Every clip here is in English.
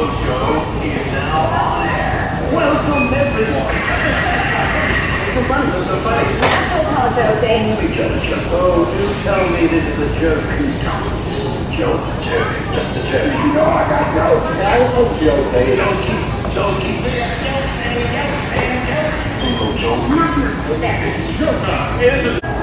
Bo Show is now on air. Welcome, everyone. It's so funny. It's so funny. National Talk Day. Oh, do tell me this is a joke. Joke. Just a joke. You know I got jokes. No joke, baby. Jokey. Uncle Joe. Who's there? It's showtime, isn't it?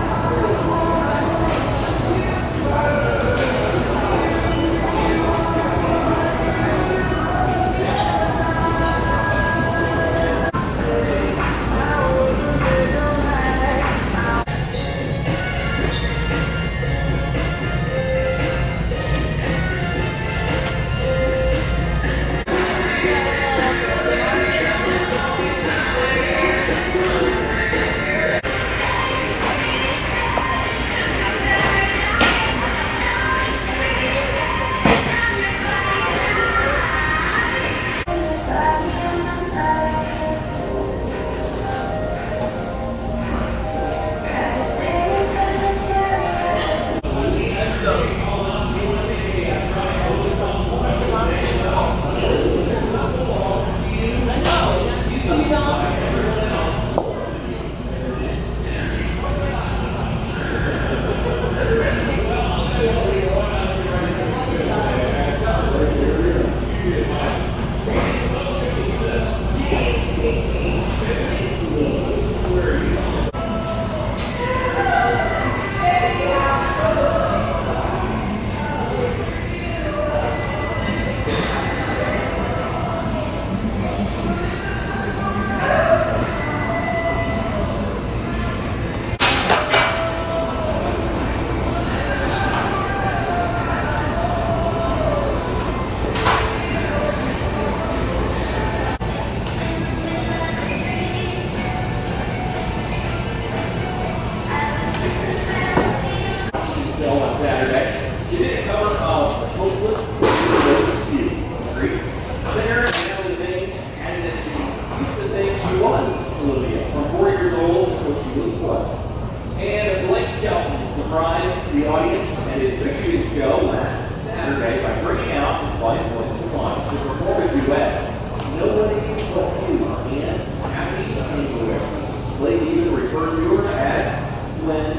Surprised the audience at his big show last Saturday by bringing out his wife, Lindsay Vaughn, to perform a duet, Nobody But You, and Happy Anywhere. Ladies even refer to her as Gwen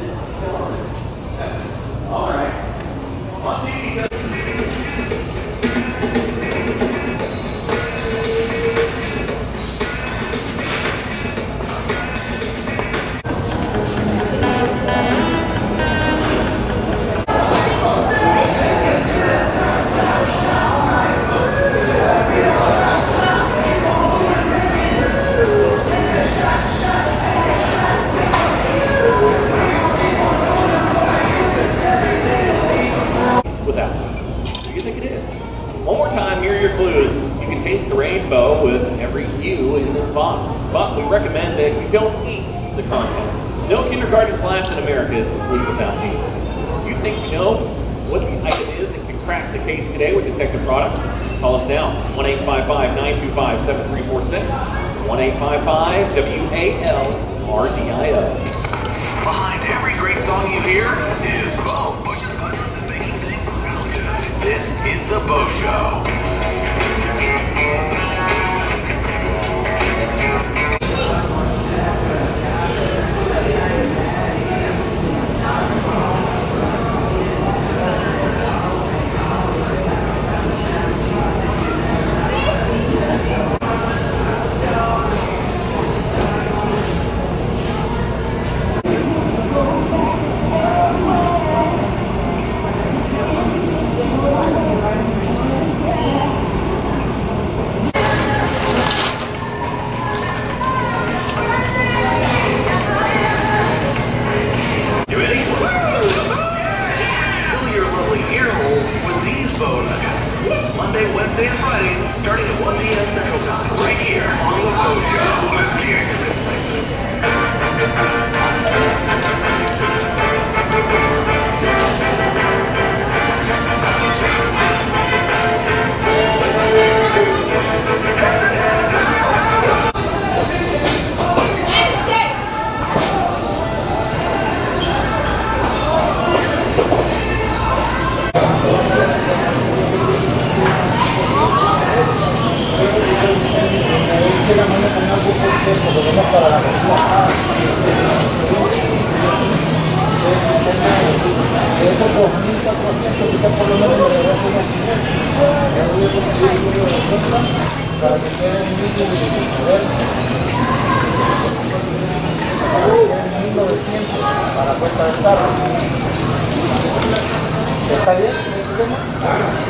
Kellerman. All right. On TV. Rainbow with every U in this box, but we recommend that you don't eat the contents. No kindergarten class in America is complete without these. You think you know what the item is and can crack the case today with Detective Product? Call us now, 1-855-925-7346, 1-855-WALRDIO. Behind every great song you hear is Bo, pushing buttons and making things sound good. This is the Bo Show. para que quede nítido y moderno. 1900 para la puesta del carro. ¿Está bien?